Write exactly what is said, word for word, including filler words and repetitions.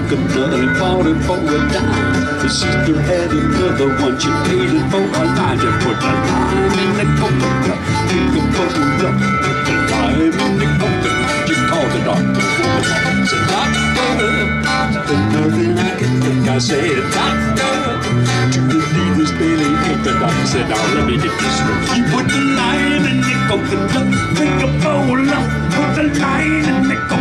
coconut and bought it for a dime. The sister had another one, she paid it for a line. To put the lime in the coconut, pick a bubble up. Put the lime in the coconut, you call the doctor. Said, doctor, there's nothing I can think. I said, doctor, to relieve this belly ache. The doctor said, now let me get this straight. You put the lime in the coconut, pick a bowl up. Put the lime in the coconut.